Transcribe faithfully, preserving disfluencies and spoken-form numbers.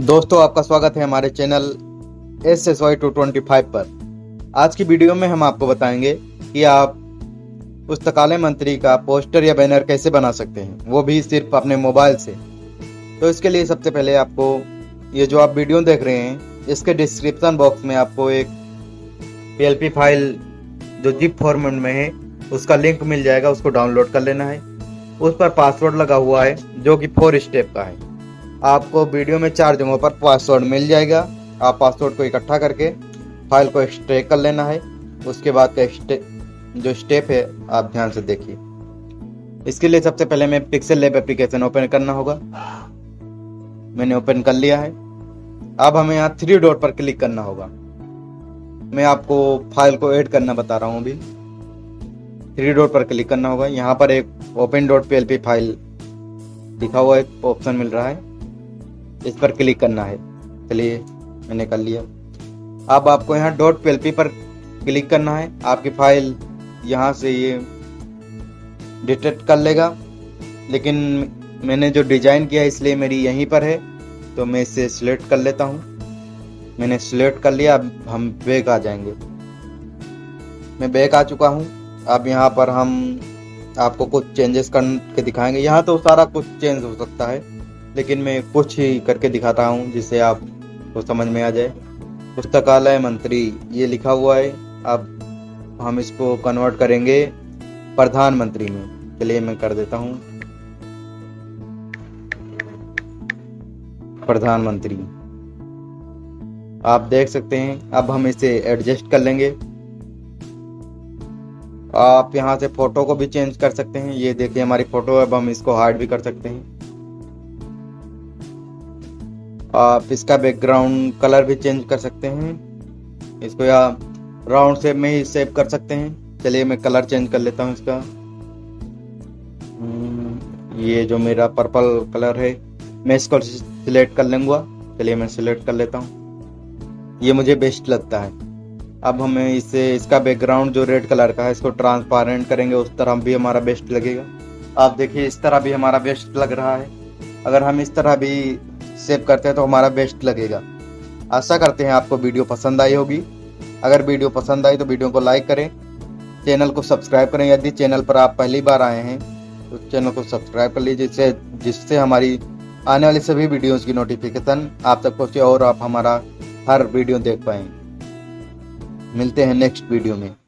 दोस्तों, आपका स्वागत है हमारे channel S S Y two twenty five पर। आज की वीडियो में हम आपको बताएंगे कि आप पुस्तकालय मंत्री का पोस्टर या बैनर कैसे बना सकते हैं, वो भी सिर्फ अपने मोबाइल से। तो इसके लिए सबसे पहले आपको ये जो आप वीडियो देख रहे हैं, इसके डिस्क्रिप्शन बॉक्स में आपको एक पी एल पी फाइल जो जिप फॉर्मेट में है उसका लिंक मिल जाएगा। उसको डाउनलोड कर लेना है। उस पर पासवर्ड लगा हुआ है जो कि फोर स्टेप का है। आपको वीडियो में चार जगहों पर पासवर्ड मिल जाएगा। आप पासवर्ड को इकट्ठा करके फाइल को एक्सट्रैक्ट कर लेना है। उसके बाद का स्टे, जो स्टेप है आप ध्यान से देखिए। इसके लिए सबसे पहले मैं पिक्सेल लैब एप्लीकेशन ओपन करना होगा। मैंने ओपन कर लिया है। अब हमें यहाँ थ्री डॉट पर क्लिक करना होगा। मैं आपको फाइल को ऐड करना बता रहा हूँ। अभी थ्री डॉट पर क्लिक करना होगा। यहाँ पर एक open dot P L P file लिखा हुआ एक ऑप्शन मिल रहा है, इस पर क्लिक करना है। चलिए, मैंने कर लिया। अब आपको यहाँ डॉट पी एल पी पर क्लिक करना है। आपकी फाइल यहाँ से ये डिटेक्ट कर लेगा, लेकिन मैंने जो डिजाइन किया है इसलिए मेरी यहीं पर है, तो मैं इसे सिलेक्ट कर लेता हूँ। मैंने सिलेक्ट कर लिया। अब हम बैक आ जाएंगे। मैं बैक आ चुका हूँ। अब यहाँ पर हम आपको कुछ चेंजेस करके दिखाएंगे। यहाँ तो सारा कुछ चेंज हो सकता है, लेकिन मैं कुछ ही करके दिखाता हूँ जिससे आपको समझ में आ जाए। पुस्तकालय मंत्री ये लिखा हुआ है। अब हम इसको कन्वर्ट करेंगे प्रधानमंत्री में। चलिए, मैं कर देता हूँ प्रधानमंत्री। आप देख सकते हैं। अब हम इसे एडजस्ट कर लेंगे। आप यहाँ से फोटो को भी चेंज कर सकते हैं। ये देखिए हमारी फोटो। अब हम इसको हाइड भी कर सकते हैं। आप इसका बैकग्राउंड कलर भी चेंज कर सकते हैं। इसको या राउंड शेप में ही सेव कर सकते हैं। चलिए, मैं कलर चेंज कर लेता हूँ इसका। ये जो मेरा पर्पल कलर है, मैं इसको सिलेक्ट कर लूँगा। चलिए, मैं सिलेक्ट कर लेता हूँ। ये मुझे बेस्ट लगता है। अब हमें इसे इसका बैकग्राउंड जो रेड कलर का है इसको ट्रांसपेरेंट करेंगे। उस तरह भी हमारा बेस्ट लगेगा। आप देखिए, इस तरह भी हमारा बेस्ट लग रहा है। अगर हम इस तरह भी सेव करते हैं तो हमारा बेस्ट लगेगा। आशा करते हैं आपको वीडियो पसंद आई होगी। अगर वीडियो पसंद आई तो वीडियो को लाइक करें, चैनल को सब्सक्राइब करें। यदि चैनल पर आप पहली बार आए हैं तो चैनल को सब्सक्राइब कर लीजिए, जिससे जिससे हमारी आने वाली सभी वीडियोस की नोटिफिकेशन आप तक पहुंचे और आप हमारा हर वीडियो देख पाएँ। मिलते हैं नेक्स्ट वीडियो में।